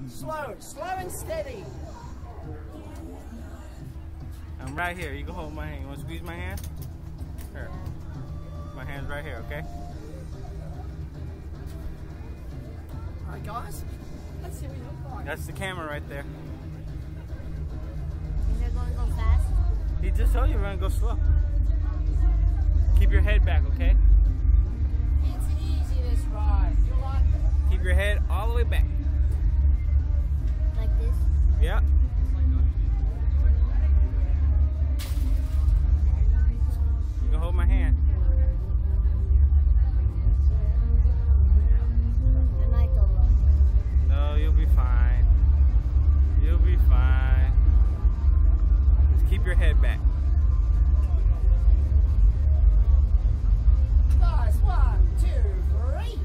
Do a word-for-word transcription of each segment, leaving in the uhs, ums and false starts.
Slow, slow and steady. I'm right here. You can hold my hand. You want to squeeze my hand? Here. My hand's right here, okay? Alright guys, let's see what you look like. That's the camera right there. Is it going to go fast? He just told you we're going to go slow. Keep your head back, okay? It's easy this ride. You like it? Keep your head all the way back. Like this? Yeah. You can hold my hand. I might go low. No, you'll be fine. You'll be fine. Just keep your head back. Guys, one, two, three.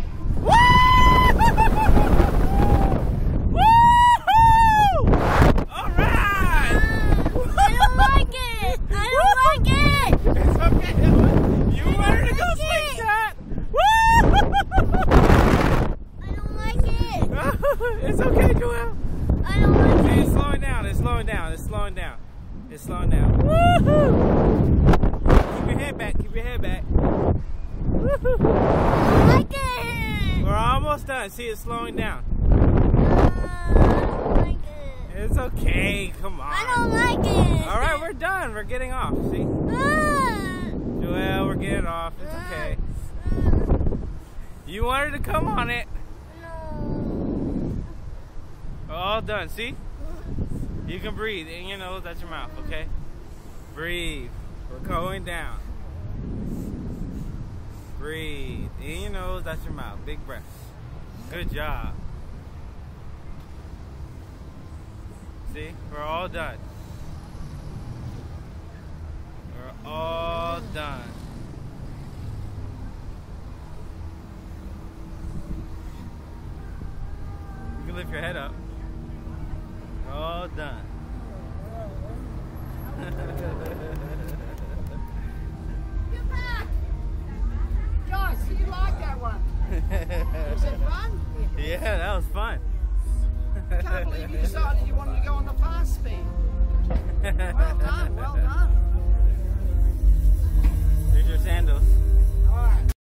All right! I don't like it! I don't like it! It's okay. You wanted to go SlingShot. I don't like it! It's okay, Joel. I don't like Okay, it! it's slowing down. It's slowing down. It's slowing down. It's slowing down. Woohoo! Keep your head back. Keep your head back. I don't like it! We're almost done. See, it's slowing down. Uh, I don't like it. It's okay. Come on. I don't like it! All right, we're done. We're getting off. See? Ah! Joel, we're getting off. It's okay. You wanted to come on it. No. All done. See? You can breathe in your nose, out your mouth, okay? Breathe. We're going down. Breathe in your nose, out your mouth. Big breaths. Good job. See? We're all done. We're all done. You can lift your head up. We're all done. Get back. Guys, do you like that one? Was it fun? Yeah, that was fun. I can't believe you decided you wanted to go on the fast speed. Well done, well done. Here's your sandals.